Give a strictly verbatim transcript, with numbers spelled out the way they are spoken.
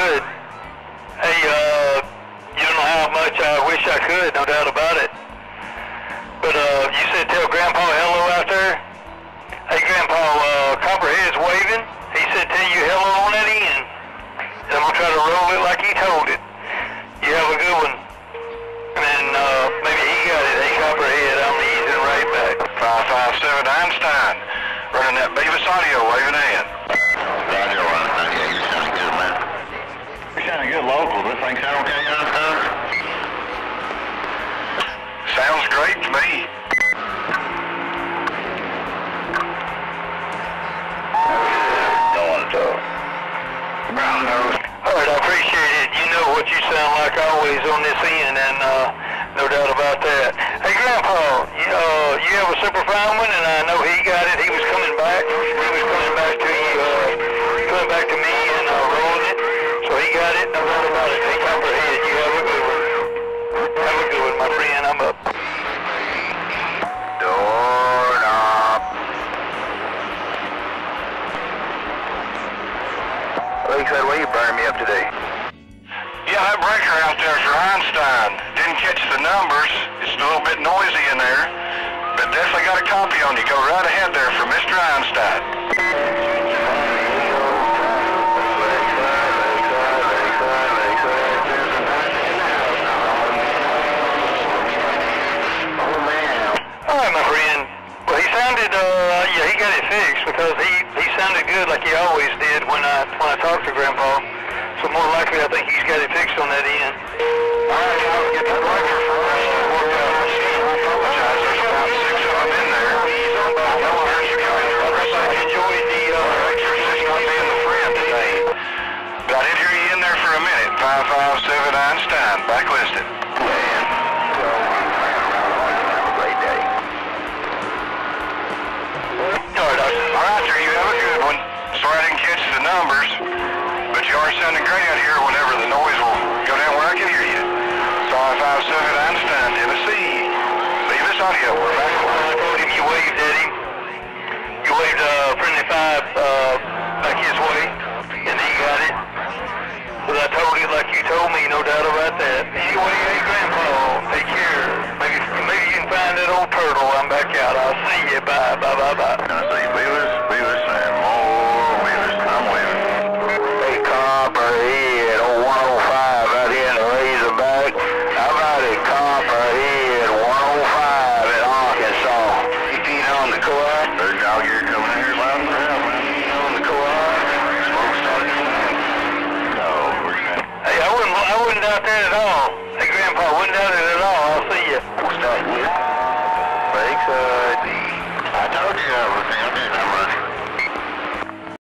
good. Hey, uh, you don't know how much I wish I could, no doubt about it. But, uh, you said tell Grandpa hello out there? Hey, Grandpa, uh, Copperhead's waving. He said tell you hello on that end. And I'm gonna try to roll it like he told it. You have a good one. And, uh, maybe he got it. Hey, Copperhead, I'm easing right back. five five seven Einstein. Running that Bevis audio, waving in. Roger, Einstein. Yeah, you're sounding good, man. You're sounding good local. This thing sound okay, Einstein? Sounds great to me. Going to. Brown nose. Alright, I appreciate it. You know what you sound like always on this end, and, uh, no doubt about that. Hey, Grandpa, you, uh, you have a super fine one, and I know he got it. He was coming back. He was coming back to you, uh, coming back to me and, uh, rolling it. So he got it, no doubt about it. Hey, Copperhead, you have a good one. Have a good one, my friend. I'm up. Doorknob. Lakeside, why you burning me up today? Yeah, that breaker out there for Einstein. Didn't catch the numbers. It's a little bit noisy in there. But definitely got a copy on you. Go right ahead there for Mister Einstein. Alright, my friend. Well, he sounded, uh, yeah, he got it fixed because he, he sounded good like he always did when I, when I talked to Grandpa. So more likely, I think he's got it fixed on that end. Alright, I'll get the breaker for us. I apologize. There's about six of them in there. I know I heard you guys are on I enjoyed the, uh, just not being the friend today. But I did hear you in there for a minute. five five seven Einstein, backlisted. Alright, sir, you have a good one. Sorry I didn't catch the numbers, but you are sounding great out here whenever the noise will go down where I can hear you. five five seven Einstein, Tennessee. Bevis audio, we're back. I told him you waved at him. You waved, uh, friendly five, uh, back his way, and he got it. But I told him like you told me, no doubt about that. Anyway, hey, Grandpa, take care. Maybe, maybe you can find that old turtle. I'm back out. I'll see you. Bye, bye, bye, bye. I see Bevis, Bevis, and more Bevis. I'm waving. Hey, Copperhead, oh one oh five out here in the Razorback. How about it, Copperhead, one oh five in Arkansas. You feet on the quad? There's dog here coming in here loud and proud, man. Feet on the quad? SmokeStack. No, we're good. Hey, I wouldn't, I wouldn't doubt that at all.